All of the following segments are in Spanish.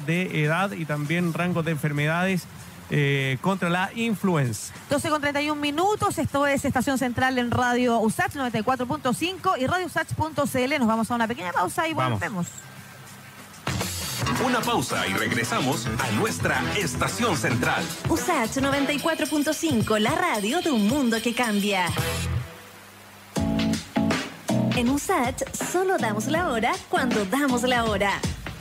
de edad y también rangos de enfermedades contra la influenza. 12:31. Esto es Estación Central en Radio USACH 94.5 y radiousach.cl. Nos vamos a una pequeña pausa y volvemos. Una pausa y regresamos a nuestra Estación Central. USACH 94.5, la radio de un mundo que cambia. En USACH solo damos la hora cuando damos la hora.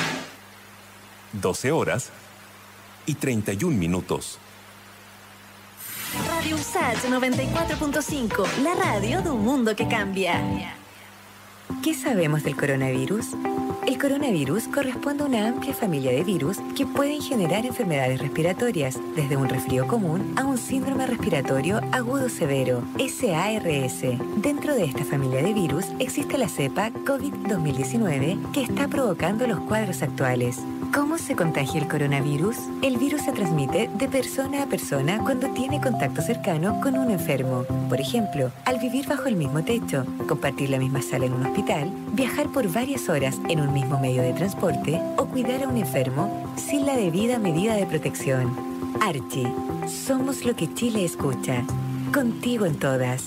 12 horas y 31 minutos. Radio USACH 94.5, la radio de un mundo que cambia. ¿Qué sabemos del coronavirus? El coronavirus corresponde a una amplia familia de virus que pueden generar enfermedades respiratorias, desde un resfrío común a un síndrome respiratorio agudo severo, SARS. Dentro de esta familia de virus existe la cepa COVID-2019 que está provocando los cuadros actuales. ¿Cómo se contagia el coronavirus? El virus se transmite de persona a persona cuando tiene contacto cercano con un enfermo. Por ejemplo, al vivir bajo el mismo techo, compartir la misma sala en un hospital, viajar por varias horas en un mismo medio de transporte o cuidar a un enfermo sin la debida medida de protección. Archie, somos lo que Chile escucha. Contigo en todas.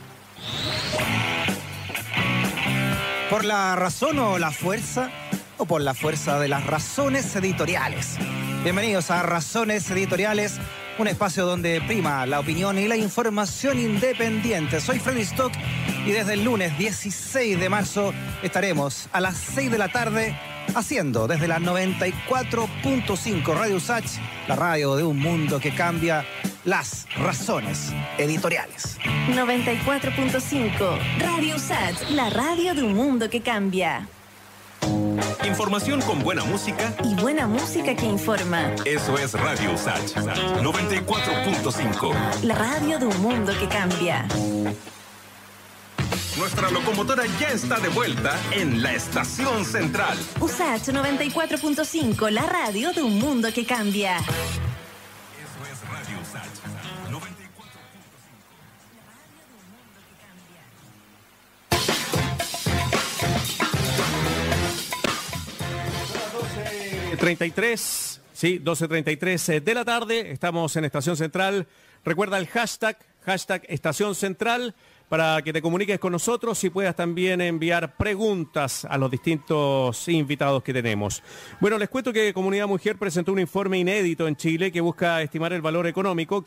¿Por la razón o la fuerza? ¿O por la fuerza de las razones editoriales? Bienvenidos a Razones Editoriales, un espacio donde prima la opinión y la información independiente. Soy Freddy Stock y desde el lunes 16 de marzo estaremos a las 6 de la tarde haciendo desde la 94.5 Radio USACH, la radio de un mundo que cambia, las razones editoriales. 94.5 Radio USACH, la radio de un mundo que cambia. Información con buena música y buena música que informa. Eso es Radio USACH 94.5. La radio de un mundo que cambia. Nuestra locomotora ya está de vuelta en la Estación Central. USACH 94.5, la radio de un mundo que cambia. Eso es Radio USACH 12:33, sí, 12:33 de la tarde, estamos en Estación Central. Recuerda el hashtag Estación Central para que te comuniques con nosotros y puedas también enviar preguntas a los distintos invitados que tenemos. Bueno, les cuento que Comunidad Mujer presentó un informe inédito en Chile que buscaba estimar el valor económico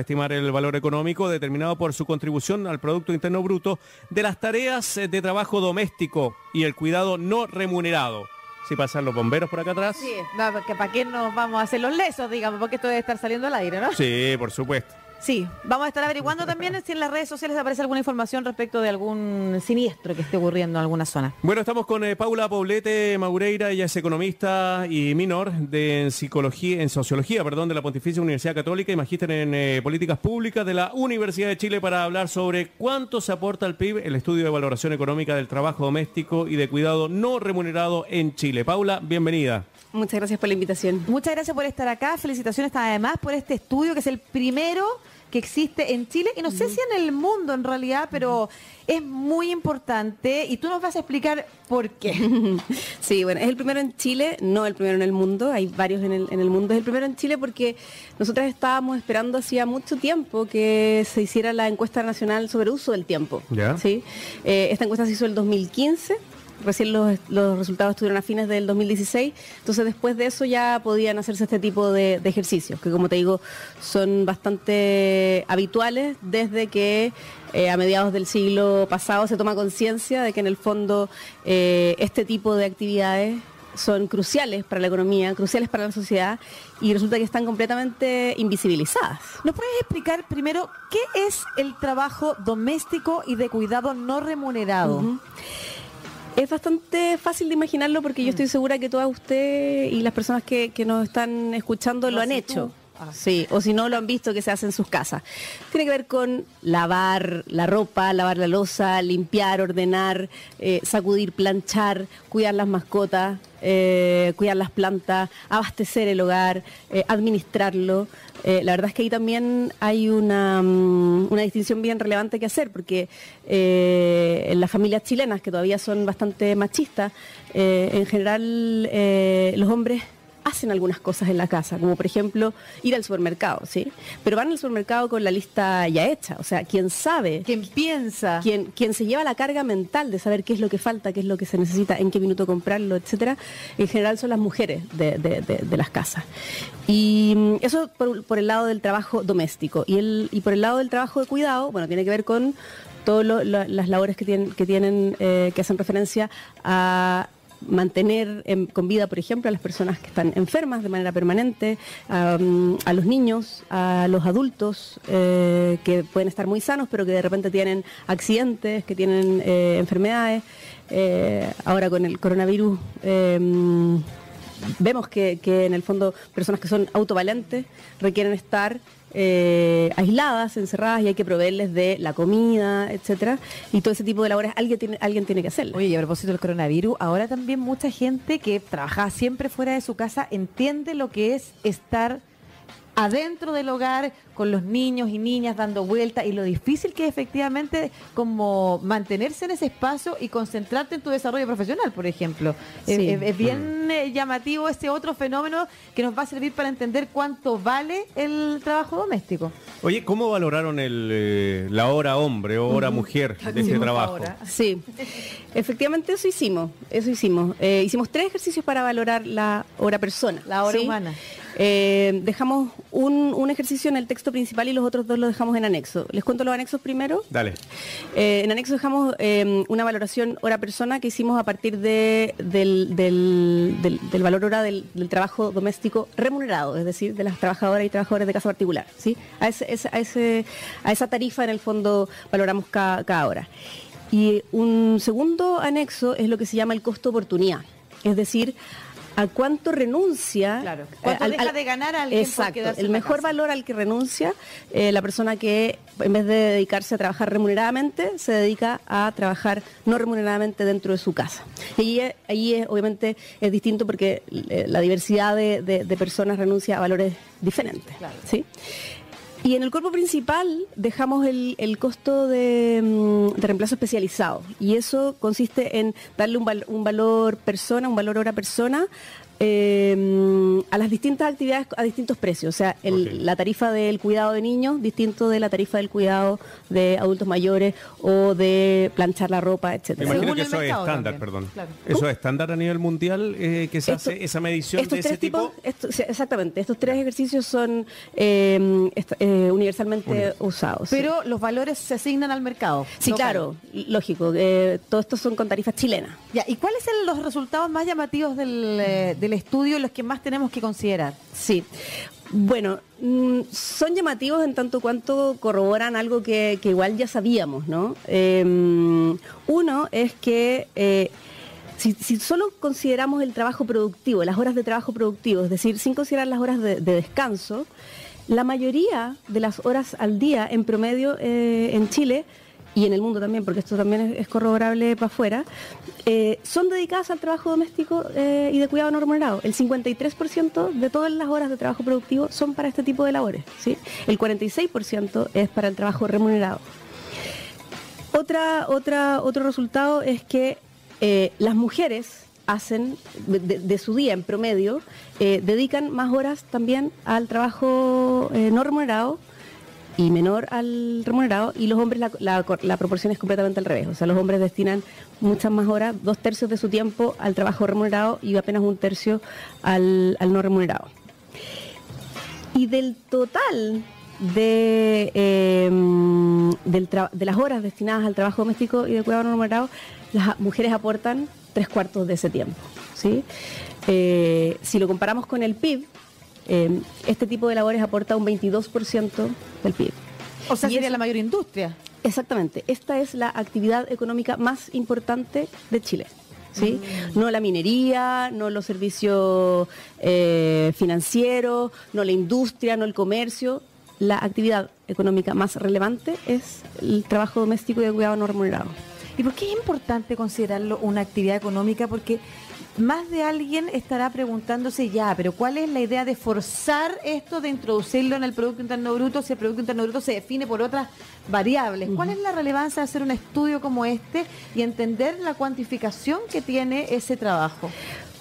determinado por su contribución al Producto Interno Bruto de las tareas de trabajo doméstico y el cuidado no remunerado. Si pasan los bomberos por acá atrás. Sí, no, que para qué nos vamos a hacer los lesos, digamos, porque esto debe estar saliendo al aire, ¿no? Sí, por supuesto. Sí, vamos a estar averiguando también si en las redes sociales aparece alguna información respecto de algún siniestro que esté ocurriendo en alguna zona. Bueno, estamos con Paula Poblete Maureira, ella es economista y minor en sociología, de la Pontificia Universidad Católica y magíster en políticas públicas de la Universidad de Chile para hablar sobre cuánto se aporta al PIB el estudio de valoración económica del trabajo doméstico y de cuidado no remunerado en Chile. Paula, bienvenida. Muchas gracias por la invitación. Muchas gracias por estar acá. Felicitaciones además por este estudio que es el primero que existe en Chile y no sé si en el mundo en realidad, pero es muy importante y tú nos vas a explicar por qué. Sí, bueno, es el primero en Chile, no el primero en el mundo, hay varios en el mundo. Es el primero en Chile porque nosotras estábamos esperando hacía mucho tiempo que se hiciera la encuesta nacional sobre uso del tiempo. ¿Ya? ¿Sí? Esta encuesta se hizo el 2015. Recién los resultados estuvieron a fines del 2016, entonces después de eso ya podían hacerse este tipo de ejercicios, que como te digo, son bastante habituales desde que a mediados del siglo pasado se toma conciencia de que en el fondo este tipo de actividades son cruciales para la economía, cruciales para la sociedad y resulta que están completamente invisibilizadas. ¿Nos puedes explicar primero qué es el trabajo doméstico y de cuidado no remunerado? Uh-huh. Es bastante fácil de imaginarlo porque yo estoy segura que todas ustedes y las personas que nos están escuchando lo han hecho. Sí, o si no lo han visto que se hace en sus casas. Tiene que ver con lavar la ropa, lavar la loza, limpiar, ordenar, sacudir, planchar, cuidar las mascotas, cuidar las plantas, abastecer el hogar, administrarlo. La verdad es que ahí también hay una distinción bien relevante que hacer, porque en las familias chilenas, que todavía son bastante machistas, en general los hombres hacen algunas cosas en la casa, como por ejemplo ir al supermercado, ¿sí? Pero van al supermercado con la lista ya hecha, o sea, quien sabe, ¿Quién piensa? quien se lleva la carga mental de saber qué es lo que falta, qué es lo que se necesita, en qué minuto comprarlo, etcétera, en general son las mujeres de las casas. Y eso por el lado del trabajo doméstico. Y por el lado del trabajo de cuidado, bueno, tiene que ver con todas las labores que hacen referencia a mantener con vida, por ejemplo, a las personas que están enfermas de manera permanente, a los niños, a los adultos que pueden estar muy sanos, pero que de repente tienen accidentes, que tienen enfermedades. Ahora con el coronavirus vemos que en el fondo personas que son autovalentes requieren estar aisladas, encerradas, y hay que proveerles de la comida, etcétera, y todo ese tipo de labores alguien tiene que hacerlo. Oye, y a propósito del coronavirus, ahora también mucha gente que trabaja siempre fuera de su casa entiende lo que es estar adentro del hogar con los niños y niñas dando vueltas, y lo difícil que es efectivamente como mantenerse en ese espacio y concentrarte en tu desarrollo profesional, por ejemplo. Sí. Es bien llamativo ese otro fenómeno que nos va a servir para entender cuánto vale el trabajo doméstico. Oye, ¿cómo valoraron la hora hombre o hora mujer de este trabajo? Ahora. Sí, efectivamente eso hicimos. Hicimos 3 ejercicios para valorar la hora persona. La hora ¿sí? humana. Dejamos un ejercicio en el texto principal y los otros 2 los dejamos en anexo. ¿Les cuento los anexos primero? Dale. En anexo dejamos una valoración hora persona que hicimos a partir del valor hora del trabajo doméstico remunerado, es decir, de las trabajadoras y trabajadores de casa particular, ¿sí? A esa tarifa en el fondo valoramos cada hora. Y un segundo anexo es lo que se llama el costo oportunidad, es decir, a cuánto renuncia. Claro. ¿Cuánto deja de ganar a alguien por exacto, quedarse el en la mejor casa? valor al que renuncia la persona que en vez de dedicarse a trabajar remuneradamente, se dedica a trabajar no remuneradamente dentro de su casa. Y ahí obviamente es distinto porque la diversidad de personas renuncia a valores diferentes. Claro. ¿Sí? Y en el cuerpo principal dejamos el costo de reemplazo especializado, y eso consiste en darle un valor persona, un valor hora persona a las distintas actividades a distintos precios. O sea, la tarifa del cuidado de niños distinto de la tarifa del cuidado de adultos mayores o de planchar la ropa, Me etcétera. imagino Según que el eso es mercado estándar, también. perdón. Claro. ¿Eso es estándar a nivel mundial que se hace esa medición de ese tipo? Sí, exactamente, estos 3 ejercicios son universalmente usados. Pero los valores se asignan al mercado. sí, local. claro, lógico. Todos estos son con tarifas chilenas. Ya, ¿y cuáles son los resultados más llamativos del estudio, los que más tenemos que considerar? Sí. Bueno, son llamativos en tanto cuanto corroboran algo que igual ya sabíamos, ¿no? Uno es que si solo consideramos el trabajo productivo, las horas de trabajo productivo, es decir, sin considerar las horas de descanso, la mayoría de las horas al día en promedio en Chile y en el mundo también, porque esto también es corroborable para afuera, son dedicadas al trabajo doméstico y de cuidado no remunerado. El 53% de todas las horas de trabajo productivo son para este tipo de labores, ¿sí? El 46% es para el trabajo remunerado. Otro resultado es que las mujeres hacen de su día en promedio, dedican más horas también al trabajo no remunerado y menor al remunerado, y los hombres la proporción es completamente al revés. O sea, los hombres destinan muchas más horas, 2/3 de su tiempo al trabajo remunerado y apenas 1/3 al no remunerado. Y del total de las horas destinadas al trabajo doméstico y de cuidado no remunerado, las mujeres aportan 3/4 de ese tiempo, ¿sí? Si lo comparamos con el PIB, este tipo de labores aporta un 22% del PIB. O sea, Y sería eso- la mayor industria. Exactamente, esta es la actividad económica más importante de Chile, ¿sí? No la minería, no los servicios financieros, no la industria, no el comercio. La actividad económica más relevante es el trabajo doméstico y de cuidado no remunerado. ¿Y por qué es importante considerarlo una actividad económica? Porque más de alguien estará preguntándose ya, pero ¿cuál es la idea de forzar esto, de introducirlo en el Producto Interno Bruto, si el Producto Interno Bruto se define por otras variables? ¿Cuál es la relevancia de hacer un estudio como este y entender la cuantificación que tiene ese trabajo?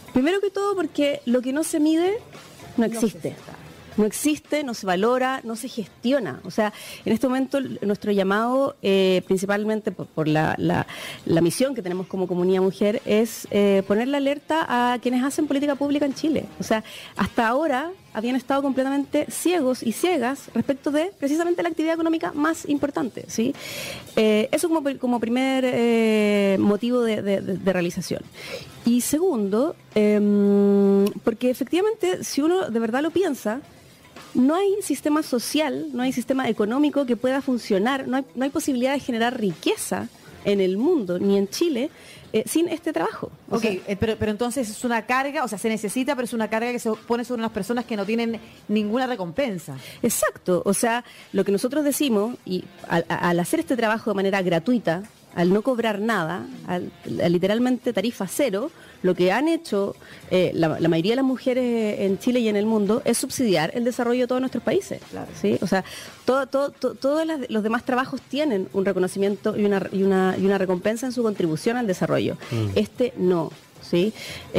Primero que todo porque lo que no se mide no existe. No existe, no se valora, no se gestiona. O sea, en este momento nuestro llamado, principalmente por la misión que tenemos como comunidad mujer, es poner la alerta a quienes hacen política pública en Chile. O sea, hasta ahora habían estado completamente ciegos y ciegas respecto de precisamente la actividad económica más importante, ¿sí? Eso como primer motivo de realización. Y segundo, porque efectivamente, si uno de verdad lo piensa, no hay sistema social, no hay sistema económico que pueda funcionar, no hay posibilidad de generar riqueza en el mundo, ni en Chile, sin este trabajo. Ok, pero entonces es una carga, o sea, se necesita, pero es una carga que se pone sobre unas personas que no tienen ninguna recompensa. Exacto, o sea, lo que nosotros decimos, y al hacer este trabajo de manera gratuita, al no cobrar nada, a literalmente tarifa cero, lo que han hecho la mayoría de las mujeres en Chile y en el mundo es subsidiar el desarrollo de todos nuestros países. Claro. ¿Sí? O sea, todos los demás trabajos tienen un reconocimiento y una recompensa en su contribución al desarrollo. Este no. ¿Sí?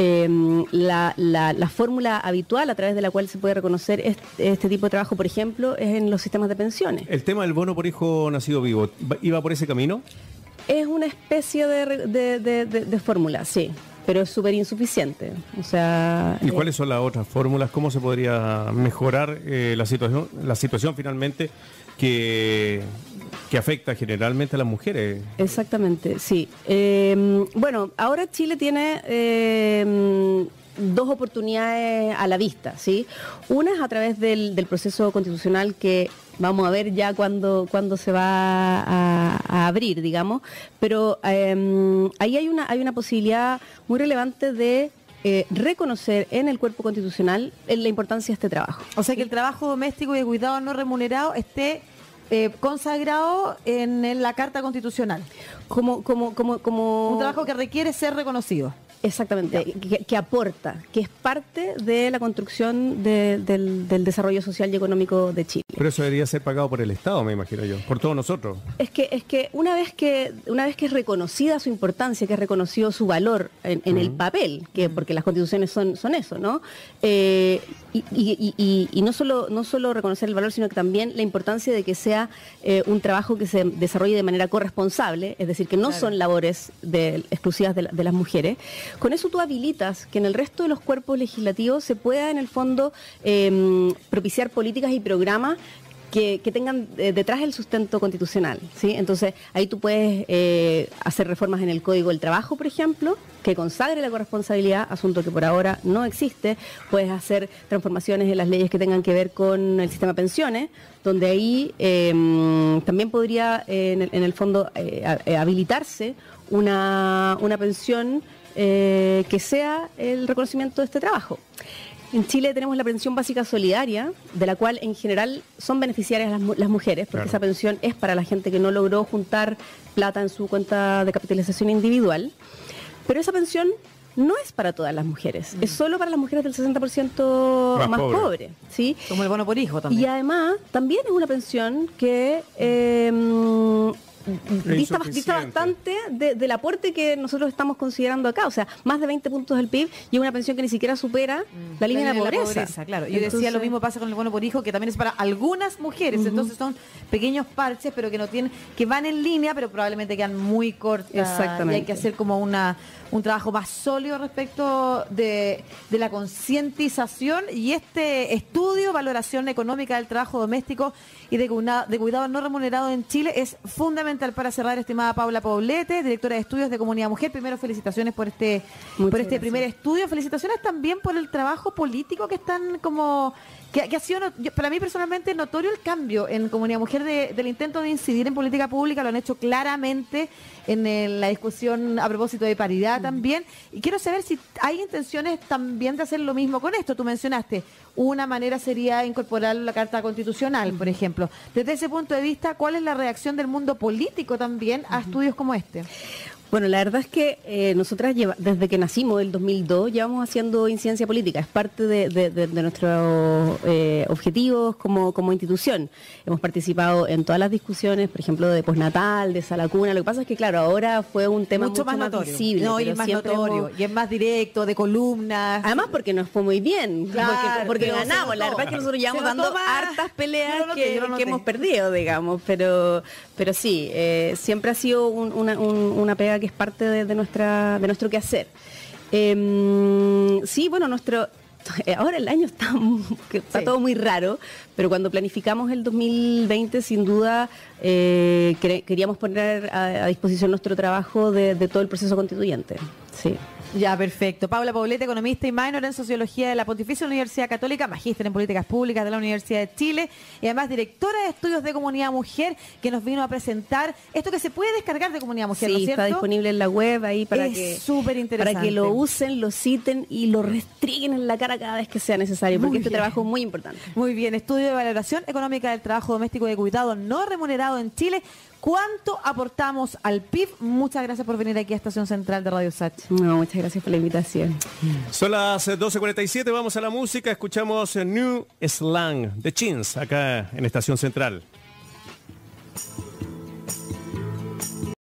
La fórmula habitual a través de la cual se puede reconocer este tipo de trabajo, por ejemplo, es en los sistemas de pensiones. ¿El tema del bono por hijo nacido vivo iba por ese camino? Es una especie de fórmula, sí, pero es súper insuficiente. O sea, ¿y cuáles son las otras fórmulas? ¿Cómo se podría mejorar la situación finalmente que afecta generalmente a las mujeres? Exactamente, sí. Bueno, ahora Chile tiene dos oportunidades a la vista, ¿sí? Una es a través del proceso constitucional que vamos a ver ya cuándo se va a abrir, digamos, pero ahí hay una posibilidad muy relevante de reconocer en el cuerpo constitucional la importancia de este trabajo. O sea, que el trabajo doméstico y de cuidado no remunerado esté consagrado en la Carta Constitucional. Como un trabajo que requiere ser reconocido. Exactamente, que aporta, que es parte de la construcción del desarrollo social y económico de Chile. Pero eso debería ser pagado por el Estado, me imagino yo, por todos nosotros. Es que una vez que es reconocida su importancia, que es reconocido su valor en el papel, porque las constituciones son eso, ¿no? Y no solo reconocer el valor, sino que también la importancia de que sea un trabajo que se desarrolle de manera corresponsable, es decir, que no son labores exclusivas de las mujeres. Con eso tú habilitas que en el resto de los cuerpos legislativos se pueda, en el fondo, propiciar políticas y programas que tengan detrás el sustento constitucional, ¿sí? Entonces, ahí tú puedes hacer reformas en el Código del Trabajo, por ejemplo, que consagre la corresponsabilidad, asunto que por ahora no existe. Puedes hacer transformaciones en las leyes que tengan que ver con el sistema de pensiones, donde ahí también podría, en el fondo, habilitarse una pensión que sea el reconocimiento de este trabajo. En Chile tenemos la pensión básica solidaria, de la cual en general son beneficiarias las mujeres, porque esa pensión es para la gente que no logró juntar plata en su cuenta de capitalización individual. Pero esa pensión no es para todas las mujeres, es solo para las mujeres del 60% más pobre, ¿sí? Como el bono por hijo también. Y además también es una pensión que dista bastante del aporte que nosotros estamos considerando acá, o sea, más de 20 puntos del PIB y una pensión que ni siquiera supera la línea de la pobreza. Claro. Yo decía, lo mismo pasa con el bono por hijo, que también es para algunas mujeres, entonces son pequeños parches, pero que van en línea, pero probablemente quedan muy cortas. Exactamente. Y hay que hacer como un trabajo más sólido respecto de la concientización y este estudio, valoración económica del trabajo doméstico y de cuidado no remunerado en Chile es fundamental para cerrar, estimada Paula Poblete, directora de estudios de Comunidad Mujer. Primero, felicitaciones por este primer estudio. Felicitaciones también por el trabajo político que están que ha sido, para mí personalmente, notorio el cambio en Comunidad Mujer del intento de incidir en política pública. Lo han hecho claramente en la discusión a propósito de paridad también. Y quiero saber si hay intenciones también de hacer lo mismo con esto. Tú mencionaste, una manera sería incorporar la Carta Constitucional, por ejemplo. Desde ese punto de vista, ¿cuál es la reacción del mundo político también a estudios como este? Bueno, la verdad es que nosotras desde que nacimos, el 2002, llevamos haciendo incidencia política. Es parte de nuestros objetivos como institución. Hemos participado en todas las discusiones, por ejemplo, de postnatal, de sala cuna. Lo que pasa es que, claro, ahora fue un tema mucho más notorio. visible. No, y es más notorio, y es más directo, de columnas. Además porque nos fue muy bien, Claro, porque pero ganamos. La verdad es que nosotros llevamos dando hartas peleas que hemos perdido, digamos. Pero sí, siempre ha sido una pega que es parte de nuestro quehacer. Sí, bueno, ahora el año está todo muy raro, pero cuando planificamos el 2020, sin duda, queríamos poner a disposición nuestro trabajo de todo el proceso constituyente. Sí. Ya, perfecto. Paula Poblete, economista y minor en Sociología de la Pontificia Universidad Católica, magíster en Políticas Públicas de la Universidad de Chile y además directora de Estudios de Comunidad Mujer, que nos vino a presentar esto que se puede descargar de Comunidad Mujer, ¿no es cierto? Está disponible en la web ahí para que lo usen, lo citen y lo restringen en la cara cada vez que sea necesario, porque este trabajo es muy importante. Muy bien. Estudio de Valoración Económica del Trabajo Doméstico y de Cuidado No Remunerado en Chile. ¿Cuánto aportamos al PIB? Muchas gracias por venir aquí a Estación Central de Radio Sach. No, muchas gracias por la invitación. Son las 12:47, vamos a la música, escuchamos New Slang de Chins acá en Estación Central.